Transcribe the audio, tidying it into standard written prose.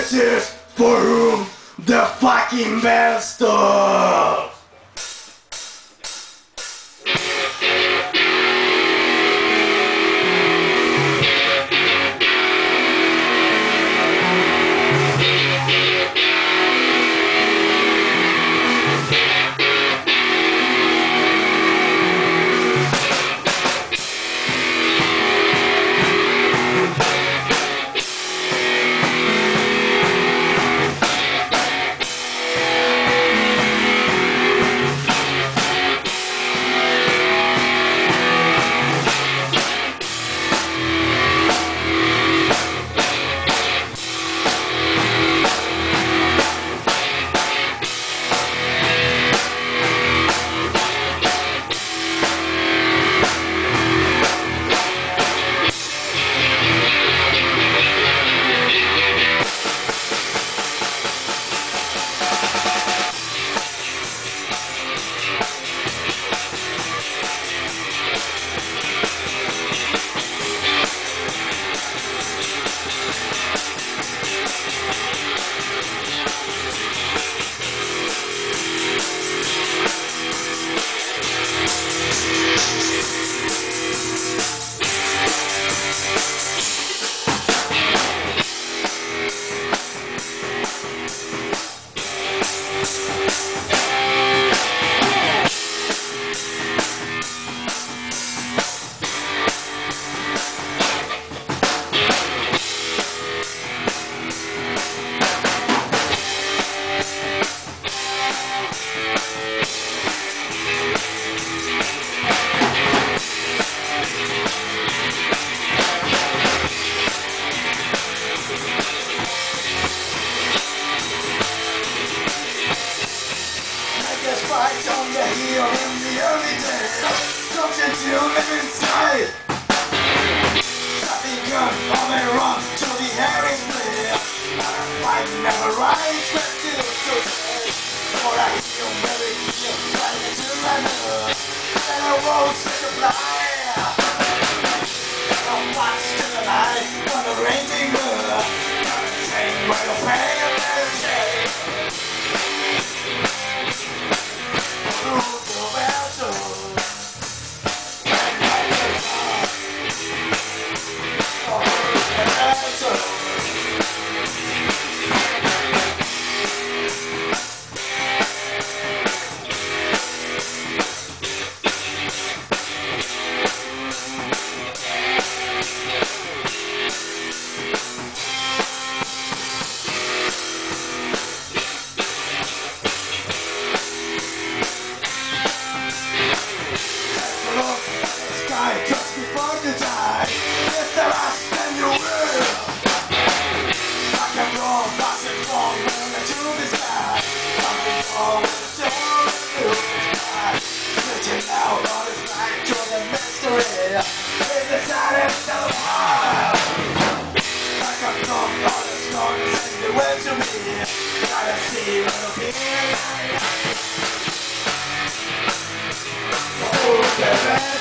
This is for whom the fucking bell stops. Fight on the hill in the early days. Don't you live inside? Traffic gun on a run to the Harry's place. Fight never rise, but still so sad. For I heal very heal, trying to run up. And I won't say goodbye. Don't watch till the night on the raging moon. Sing where the pain and the shade. Just before you die, if there are then you will. Rock and roll, fast and strong, running to the sky. Something wrong with the soul in the sky. Reaching out on his back to the mystery. In the silence of the wild. Like a dog on the storm, send the way to me. Gotta see what I'm feeling. Oh, baby.